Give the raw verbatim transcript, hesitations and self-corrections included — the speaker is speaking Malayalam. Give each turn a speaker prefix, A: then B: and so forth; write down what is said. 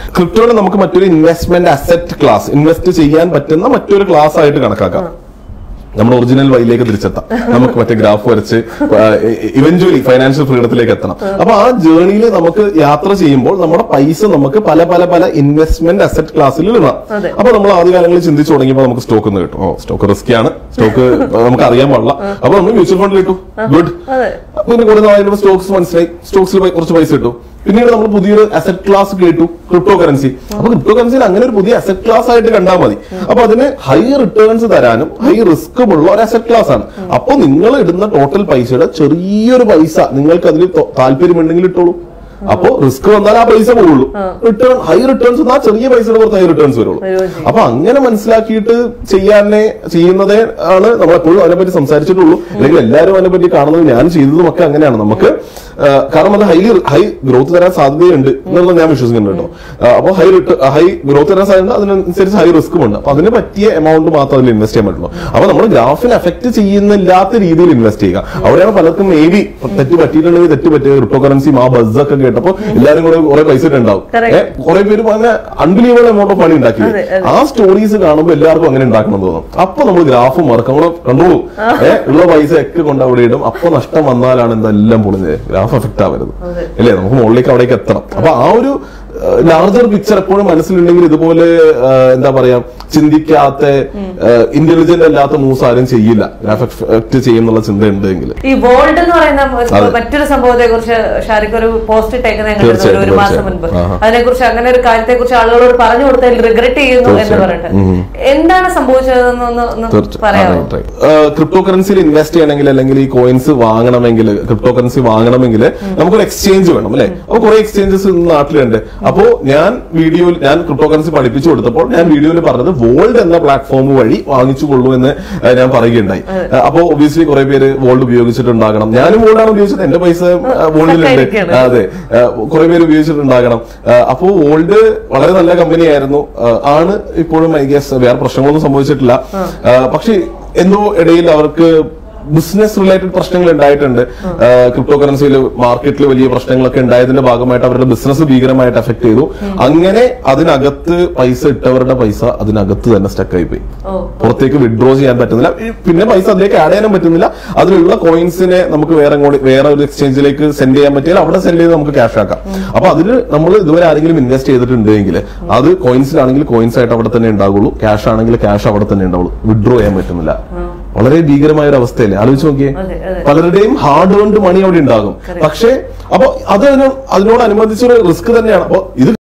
A: ക്രിപ്റ്റോനെ നമുക്ക് മറ്റൊരു ഇൻവെസ്റ്റ്മെന്റ് അസെറ്റ് ക്ലാസ്, ഇൻവെസ്റ്റ് ചെയ്യാൻ പറ്റുന്ന മറ്റൊരു ക്ലാസ് ആയിട്ട് കണക്കാക്കാം. നമ്മൾ ഒറിജിനൽ വഴിയിലേക്ക് തിരിച്ചെത്താം. നമുക്ക് മറ്റേ ഗ്രാഫ് വരച്ച് ഇവഞ്ച്വലി ഫൈനാൻഷ്യൽ ഫ്രീഡത്തിലേക്ക് എത്തണം. അപ്പൊ ആ ജേർണിയിൽ നമുക്ക് യാത്ര ചെയ്യുമ്പോൾ നമ്മുടെ പൈസ നമുക്ക് പല പല പല ഇൻവെസ്റ്റ്മെന്റ് അസെറ്റ് ക്ലാസ്സിൽ ഇടണം. അപ്പൊ നമ്മൾ ആദ്യകാലങ്ങളിൽ ചിന്തിച്ചു തുടങ്ങിയപ്പോൾ നമുക്ക് സ്റ്റോക്ക് ഒന്ന് കിട്ടും. ഓ സ്റ്റോക്ക് റിസ്കി ആണ്, സ്റ്റോക്ക് നമുക്ക് അറിയാൻ പാടില്ല. അപ്പൊ നമ്മൾ മ്യൂച്വൽ ഫണ്ടിൽ ഇട്ടു, ഗുഡ്. പിന്നെ കുറെ നാളെ സ്റ്റോക്സ് മനസ്സിലായി, സ്റ്റോക്സിൽ കുറച്ച് പൈസ ഇട്ടു. പിന്നീട് നമ്മൾ പുതിയൊരു അസെറ്റ് ക്ലാസ് കേട്ടു, ക്രിപ്റ്റോ കറൻസി. അപ്പൊ ക്രിപ്റ്റോ കറൻസിയിൽ അങ്ങനെ ഒരു പുതിയ അസെറ്റ് ക്ലാസ് ആയിട്ട് കണ്ടാൽ മതി. അപ്പൊ അതിന് ഹൈ റിട്ടേൺസ് തരാനും ഹൈ റിസ്ക്കും ഉള്ള ഒരു അസെറ്റ് ക്ലാസ് ആണ്. അപ്പൊ നിങ്ങൾ ഇടുന്ന ടോട്ടൽ പൈസയുടെ ചെറിയൊരു പൈസ നിങ്ങൾക്ക് അതിൽ താല്പര്യമുണ്ടെങ്കിൽ ഇട്ടോളൂ. അപ്പോ റിസ്ക് വന്നാൽ ആ പൈസ പോകുള്ളൂ. റിട്ടേൺ ഹൈ റിട്ടേൺസ് വന്നാൽ ചെറിയ പൈസയുടെ പുറത്ത് ഹൈ റിട്ടേൺസ് വരുള്ളൂ. അപ്പൊ അങ്ങനെ മനസ്സിലാക്കിയിട്ട് ചെയ്യാനേ ചെയ്യുന്നതേ ആണ് നമ്മൾ എപ്പോഴും അതിനെപ്പറ്റി സംസാരിച്ചിട്ടുള്ളൂ. അല്ലെങ്കിൽ എല്ലാവരും അതിനെപ്പറ്റി കാണുന്നത് ഞാൻ ചെയ്തതും ഒക്കെ അങ്ങനെയാണ്. നമുക്ക് കാരണം അത് ഹൈലി ഹൈ ഗ്രോത്ത് തരാൻ സാധ്യതയുണ്ട് എന്നുള്ളത് ഞാൻ വിശ്വസിക്കുന്നുണ്ട് കേട്ടോ. അപ്പൊ ഹൈ ഹൈ ഗ്രോത്ത് തരാൻ സാധ്യത, അതിനനുസരിച്ച് ഹൈ റിസ്ക്കും ഉണ്ട്. അപ്പൊ അതിന് പറ്റിയ എമൗണ്ട് മാത്രം അതിൽ ഇൻവെസ്റ്റ് ചെയ്യാൻ പറ്റുള്ളൂ. അപ്പൊ നമ്മൾ ഗ്രാഫിൽ എഫക്ട് ചെയ്യുന്നില്ലാത്ത രീതിയിൽ ഇൻവെസ്റ്റ് ചെയ്യുക. അവിടെയാണ് പലർക്കും മേ ബി തെറ്റ് പറ്റിയിട്ടുണ്ടെങ്കിൽ തെറ്റ് പറ്റിയ ക്രിപ്റ്റോ കറൻസിയും ആ ബസ് ഒക്കെ കേട്ടപ്പോ എല്ലാവരും കൂടെ കുറെ പൈസ ഉണ്ടാവും. കുറെ പേര് അങ്ങനെ അൺബിലീവബിൾ എമൗണ്ട് ഓഫ് മണി ഉണ്ടാക്കി. ആ സ്റ്റോറീസ് കാണുമ്പോൾ എല്ലാവർക്കും അങ്ങനെ ഉണ്ടാക്കണം തോന്നും. അപ്പൊ നമ്മൾ ഗ്രാഫ് മറക്കും, നമ്മളെ കണ്ടോളൂ, ഏഹ് ഉള്ള പൈസ ഒക്കെ കൊണ്ട് അവിടെ ഇടും. അപ്പൊ നഷ്ടം വന്നാലാണ് എന്തെല്ലാം പൊളിഞ്ഞത്. ഗ്രാഫ് എഫക്ട് ആവരുത് അല്ലേ, നമുക്ക് മുകളിലേക്ക് അവിടേക്ക് എത്തണം. അപ്പൊ ആ ഒരു ലാർജർ പിക്ചർ എപ്പോഴും മനസ്സിലുണ്ടെങ്കിൽ ഇതുപോലെ എന്താ പറയാ ചിന്തിക്കാത്ത ഇന്റലിജന്റ് അല്ലാത്ത മൂവ്സ് ആരും ചെയ്യില്ല. ഗ്രാഫ് എഫക്ട് ചെയ്യുന്നുള്ള ചിന്ത ഉണ്ടെങ്കിൽ.
B: ഈ വോൾഡ് എന്ന് പറയുന്ന മറ്റൊരു സംഭവത്തെ കുറിച്ച് ഷാരിഖ് ഒരു പോസ്റ്റ് ഇട്ടേക്കുന്ന ഒരു മാസം മുൻപ്, അതിനെ കുറിച്ച് അങ്ങനെ ഒരു കാര്യത്തെ കുറിച്ച് ആളുകളോട് പറഞ്ഞു കൊടുത്തതിൽ റിഗ്രറ്റ് ചെയ്യുന്നു എന്ന് പറഞ്ഞിട്ട് എന്താണ് സംഭവിച്ചതെന്ന് പറയാമോ?
A: ക്രിപ്റ്റോ കറൻസിയിൽ ഇൻവെസ്റ്റ് ചെയ്യണമെങ്കിൽ അല്ലെങ്കിൽ ഈ കോയിൻസ് വാങ്ങണമെങ്കിൽ, ക്രിപ്റ്റോ കറൻസി വാങ്ങണമെങ്കിൽ നമുക്കൊരു എക്സ്ചേഞ്ച് വേണം അല്ലെ. അപ്പൊ കുറെ എക്സ്ചേഞ്ചസ് നാട്ടിലുണ്ട്. അപ്പോ ഞാൻ വീഡിയോയിൽ ഞാൻ ക്രിപ്റ്റോ കറൻസി പഠിപ്പിച്ചു കൊടുത്തപ്പോൾ ഞാൻ വീഡിയോയിൽ പറഞ്ഞത് വോൾഡ് എന്ന പ്ലാറ്റ്ഫോം വഴി വാങ്ങിച്ചുകൊള്ളൂ എന്ന് ഞാൻ പറയുകയുണ്ടായി. അപ്പോ ഒബിയസ്ലി കുറെ പേര് വോൾഡ് ഉപയോഗിച്ചിട്ടുണ്ടാകണം. ഞാനും വോൾഡാണ് ഉപയോഗിച്ചത്, എന്റെ പൈസ വോൾഡിലുണ്ട്. അതെ, കുറെ പേര് ഉപയോഗിച്ചിട്ടുണ്ടാകണം. അപ്പോ വോൾഡ് വളരെ നല്ല കമ്പനി ആയിരുന്നു, ആണ് ഇപ്പോഴും. ഐ ഗസ് വേറെ പ്രശ്നങ്ങളൊന്നും സംഭവിച്ചിട്ടില്ല. പക്ഷെ എന്തോ ഇടയിൽ അവർക്ക് ബിസിനസ് റിലേറ്റഡ് പ്രശ്നങ്ങൾ ഉണ്ടായിട്ടുണ്ട്. ക്രിപ്റ്റോ കറൻസിയിൽ മാർക്കറ്റിൽ വലിയ പ്രശ്നങ്ങളൊക്കെ ഉണ്ടായതിന്റെ ഭാഗമായിട്ട് അവരുടെ ബിസിനസ് ഭീകരമായിട്ട് എഫക്ട് ചെയ്തു. അങ്ങനെ അതിനകത്ത് പൈസ ഇട്ടവരുടെ പൈസ അതിനകത്ത് തന്നെ സ്റ്റക്കായി പോയി. പുറത്തേക്ക് വിഡ്രോ ചെയ്യാൻ പറ്റുന്നില്ല. പിന്നെ പൈസ അതിലേക്ക് ആഡ് ചെയ്യാനും പറ്റുന്നില്ല. അതിലുള്ള കോയിൻസിനെ നമുക്ക് വേറെ വേറെ ഒരു എക്സ്ചേഞ്ചിലേക്ക് സെൻഡ് ചെയ്യാൻ പറ്റിയാൽ അവിടെ സെൻഡ് ചെയ്ത് നമുക്ക് ക്യാഷ് ആക്കാം. അപ്പൊ അതിന് നമ്മൾ ഇതുവരെ ആരെങ്കിലും ഇൻവെസ്റ്റ് ചെയ്തിട്ടുണ്ടെങ്കിൽ അത് കോയിൻസിലാണെങ്കിൽ കോയിൻസ് ആയിട്ട് അവിടെ തന്നെ ഉണ്ടാവുള്ളൂ, ക്യാഷ് ആണെങ്കിൽ ക്യാഷ് അവിടെ തന്നെ ഉണ്ടാവുള്ളൂ. വിഡ്രോ ചെയ്യാൻ പറ്റുന്നില്ല. വളരെ ഭീകരമായ ഒരു അവസ്ഥയല്ലേ, ആലോചിച്ച് നോക്കിയേ. പലരുടെയും ഹാർഡ് ഏൺഡ് മണി അവിടെ ഉണ്ടാകും. പക്ഷേ അപ്പൊ അത് അതിനോടനുബന്ധിച്ചൊരു റിസ്ക് തന്നെയാണ്. അപ്പൊ ഇത്